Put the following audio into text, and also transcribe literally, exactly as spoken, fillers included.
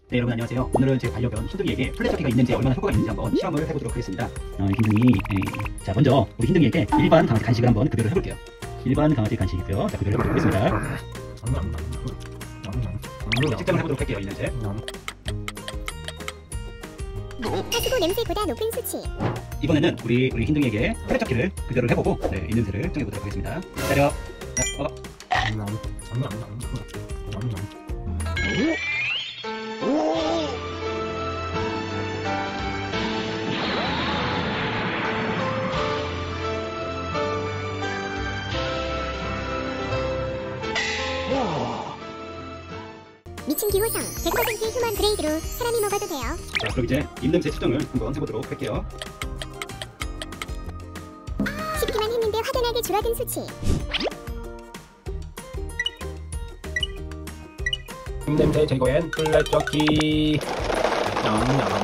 네, 여러분 안녕하세요. 오늘은 제 반려견 흰둥이에게 플랫저키가 있는지 얼마나 효과가 있는지 한번 시험을 해보도록 하겠습니다. 어, 흰둥이, 에, 자 먼저 우리 흰둥이에게 일반 강아지 간식을 한번 급여를 해볼게요. 일반 강아지 간식이고요. 자, 급여를 해보도록 하겠습니다. 자, 측정을 해보도록 할게요. 있는지. 하수구 냄새보다 높은 수치. 이번에는 우리 우리 흰둥이에게 플랫저키를 급여를 해보고 네, 있는지를 측정해보도록 하겠습니다. 기다려. 자, 먹어. 미친 기호성 백 퍼센트 휴먼 그레이드로 사람이 먹어도 돼요. 자, 그럼 이제 입냄새 측정을 한번 해보도록 할게요. 씹기만 했는데 확연하게 줄어든 수치. 입냄새 제거엔 플랫저키. 냠냠.